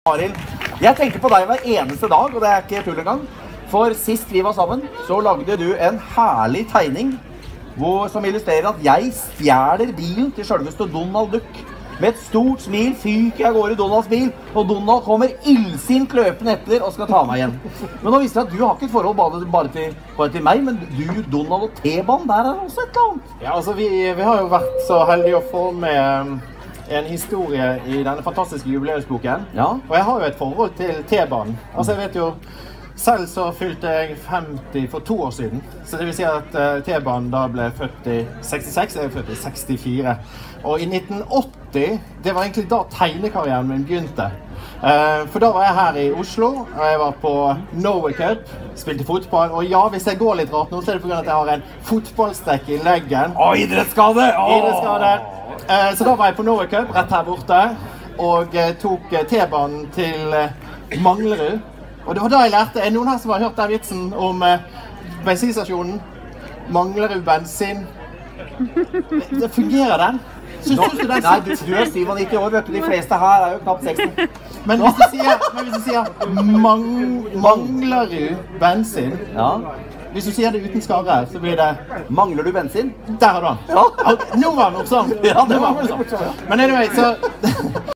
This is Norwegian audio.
Arild, jeg tenker på deg hver eneste dag, og det er ikke tull engang. For sist vi var sammen, så lagde du en herlig tegning som illustrerer at jeg stjeler bilen til selveste Donald Duck. Med et stort smil fyker jeg går i Donalds bil, og Donald kommer illsint løpende etter og skal ta meg igjen. Men nå viser det at du har ikke et forhold bare til meg, men du, Donald og T-banen, der er også et eller annet. Ja, altså vi har jo vært så heldige å få med en historie i denne fantastiske jubileumsboken. Ja. Og jeg har jo et forhold til T-banen. Altså jeg vet jo, selv så fylte jeg 50 for 2 år siden. Så det vil si at T-banen da ble født i 66, jeg er født i 64. Og i 1980, det var egentlig da tegnekarrieren min begynte. For da var jeg her i Oslo, og jeg var på Norway Cup, spilte fotball. Og ja, hvis jeg går litt rart nå, så er det på grunn av at jeg har en fotballstrekk i leggen. Idrettsskade! Idrettsskade! Så da var jeg på Norway Cup, rett her borte, og tok T-banen til Manglerud. Og det var da jeg lærte, er noen her som har hørt den vitsen om bensinstasjonen? Manglerud bensin? Det fungerer den? Synes du den? Nei, du er 97 år, vet du. De fleste her er jo knapt 60. Men hvis du sier Manglerud bensin, Ja. Hvis du sier det uten skarre, så blir det... Mangler du bensin? Der har du den. Ja. Nå var den morsom. Ja, det var morsom. Men anyway, så...